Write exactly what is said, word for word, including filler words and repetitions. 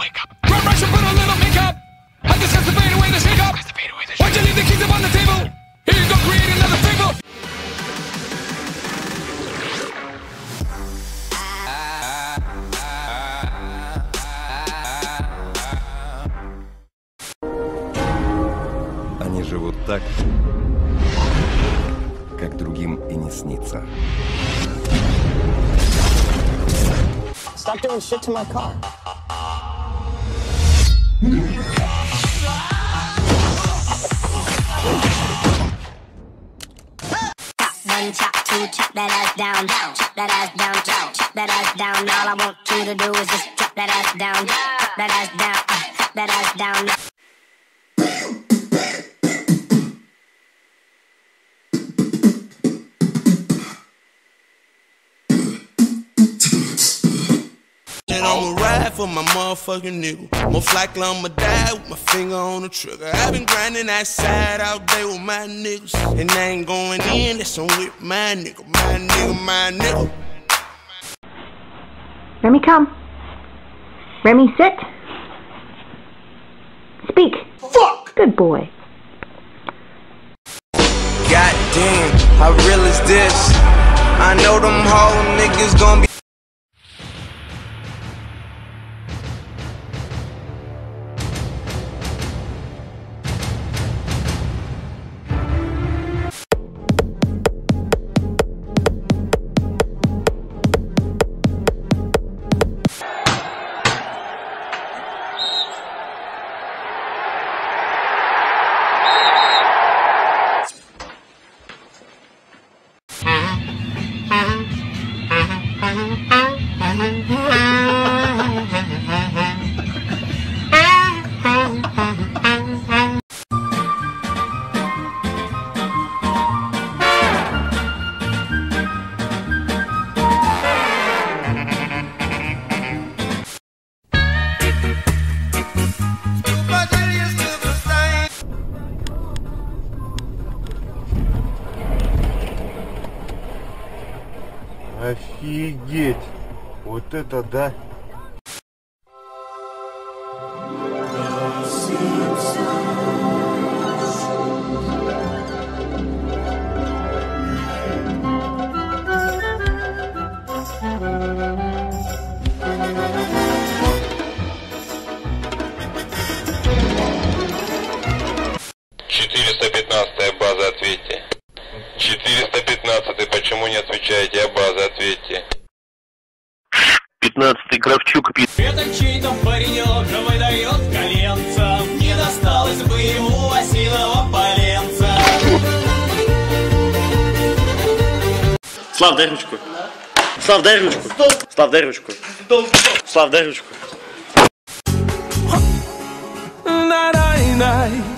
wake up. Run, rush, and put a little makeup. I just have to fade away the shake up. Why'd you leave the keys up on the table? Here you go, create another fable. Они живут так, как другим и не снится. Stop doing shit to my car. One chop, two chop that ass down, chop that ass down, chop that ass down. All I want you to do is just chop that ass down, chop that ass down, chop that ass down. I'ma ride for my motherfucking nigga. Most likely I'ma die with my finger on the trigger. I've been grinding that side all day with my niggas, and I ain't going in, that's on with my nigga, my nigga, my nigga. Remy, come. Remy, sit. Speak. Fuck! Good boy. Goddamn, how real is this? I know them whole niggas gon' be. Офигеть! Вот это да! четыреста пятнадцатая база, ответьте. четыреста пятнадцатый, почему не отвечаете? Я база, ответьте. пятнадцатый Кравчук пи... Это чей-то паренек выдает коленца. Не досталось бы ему осиного поленца. Слав, дай ручку. Слав, дай ручку. Слав, дай ручку. Слав, дай ручку. Night, night, night.